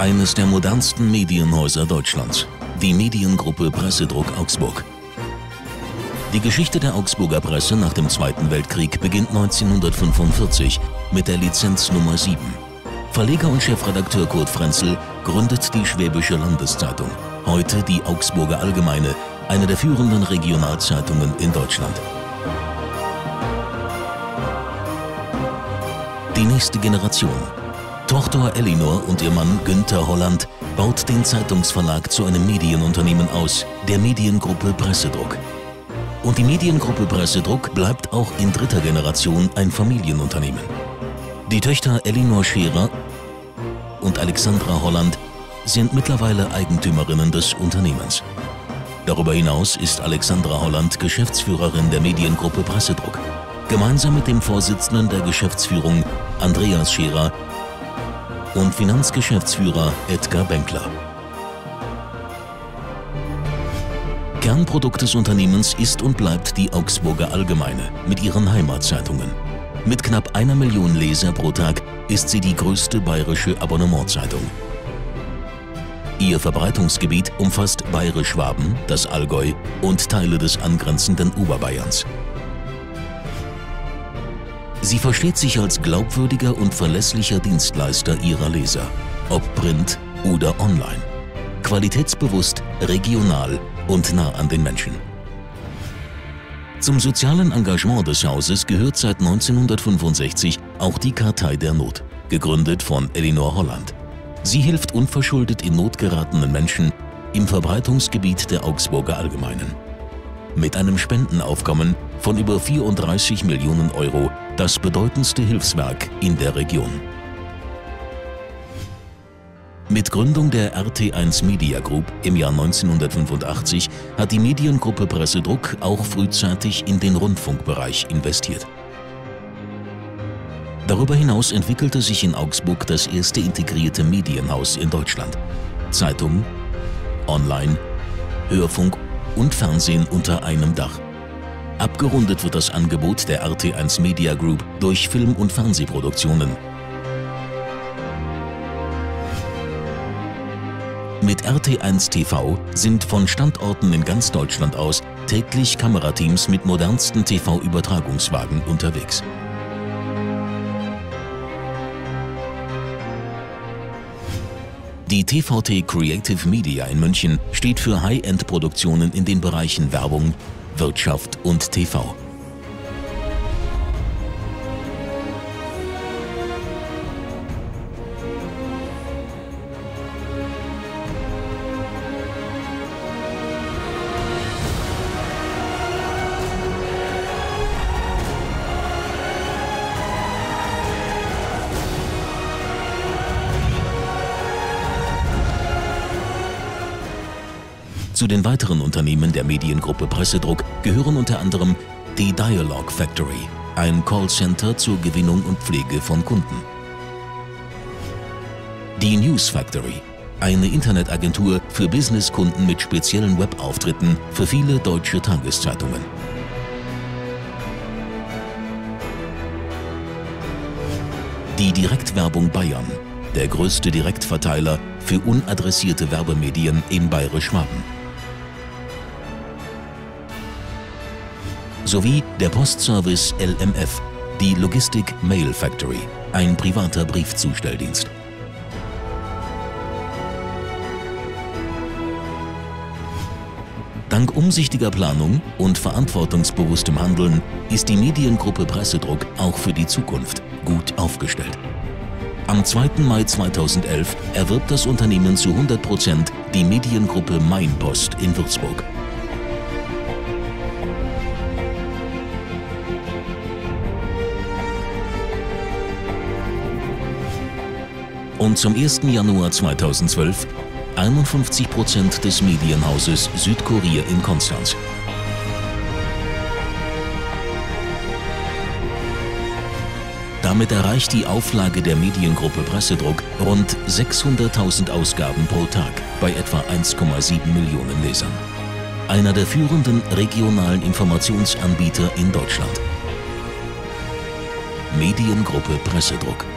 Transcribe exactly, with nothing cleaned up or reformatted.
Eines der modernsten Medienhäuser Deutschlands, die Mediengruppe Pressedruck Augsburg. Die Geschichte der Augsburger Presse nach dem Zweiten Weltkrieg beginnt neunzehnhundertfünfundvierzig mit der Lizenz Nummer sieben. Verleger und Chefredakteur Kurt Frenzel gründet die Schwäbische Landeszeitung, heute die Augsburger Allgemeine, eine der führenden Regionalzeitungen in Deutschland. Die nächste Generation. Tochter Elinor und ihr Mann Günther Holland baut den Zeitungsverlag zu einem Medienunternehmen aus, der Mediengruppe Pressedruck. Und die Mediengruppe Pressedruck bleibt auch in dritter Generation ein Familienunternehmen. Die Töchter Elinor Scherer und Alexandra Holland sind mittlerweile Eigentümerinnen des Unternehmens. Darüber hinaus ist Alexandra Holland Geschäftsführerin der Mediengruppe Pressedruck. Gemeinsam mit dem Vorsitzenden der Geschäftsführung Andreas Scherer und Finanzgeschäftsführer Edgar Benkler. Kernprodukt des Unternehmens ist und bleibt die Augsburger Allgemeine mit ihren Heimatzeitungen. Mit knapp einer Million Leser pro Tag ist sie die größte bayerische Abonnementzeitung. Ihr Verbreitungsgebiet umfasst Bayerisch-Schwaben, das Allgäu und Teile des angrenzenden Oberbayerns. Sie versteht sich als glaubwürdiger und verlässlicher Dienstleister ihrer Leser, ob Print oder online. Qualitätsbewusst, regional und nah an den Menschen. Zum sozialen Engagement des Hauses gehört seit neunzehnhundertfünfundsechzig auch die Kartei der Not, gegründet von Elinor Holland. Sie hilft unverschuldet in Not geratenen Menschen im Verbreitungsgebiet der Augsburger Allgemeinen. Mit einem Spendenaufkommen von über vierunddreißig Millionen Euro das bedeutendste Hilfswerk in der Region. Mit Gründung der R T eins Media Group im Jahr neunzehnhundertfünfundachtzig hat die Mediengruppe Pressedruck auch frühzeitig in den Rundfunkbereich investiert. Darüber hinaus entwickelte sich in Augsburg das erste integrierte Medienhaus in Deutschland. Zeitung, Online, Hörfunk und Fernsehen unter einem Dach. Abgerundet wird das Angebot der R T eins Media Group durch Film- und Fernsehproduktionen. Mit R T eins T V sind von Standorten in ganz Deutschland aus täglich Kamerateams mit modernsten T V-Übertragungswagen unterwegs. Die T V T Creative Media in München steht für High-End-Produktionen in den Bereichen Werbung, Wirtschaft und T V. Zu den weiteren Unternehmen der Mediengruppe Pressedruck gehören unter anderem die Dialog Factory, ein Callcenter zur Gewinnung und Pflege von Kunden. Die News Factory, eine Internetagentur für Businesskunden mit speziellen Webauftritten für viele deutsche Tageszeitungen. Die Direktwerbung Bayern, der größte Direktverteiler für unadressierte Werbemedien in Bayerisch-Schwaben. Sowie der Postservice L M F, die Logistik Mail Factory, ein privater Briefzustelldienst. Dank umsichtiger Planung und verantwortungsbewusstem Handeln ist die Mediengruppe Pressedruck auch für die Zukunft gut aufgestellt. Am zweiten Mai zweitausendelf erwirbt das Unternehmen zu hundert Prozent die Mediengruppe Mainpost in Würzburg. Und zum ersten Januar zweitausendzwölf einundfünfzig Prozent des Medienhauses Südkurier in Konstanz. Damit erreicht die Auflage der Mediengruppe Pressedruck rund sechshunderttausend Ausgaben pro Tag bei etwa eins Komma sieben Millionen Lesern. Einer der führenden regionalen Informationsanbieter in Deutschland. Mediengruppe Pressedruck.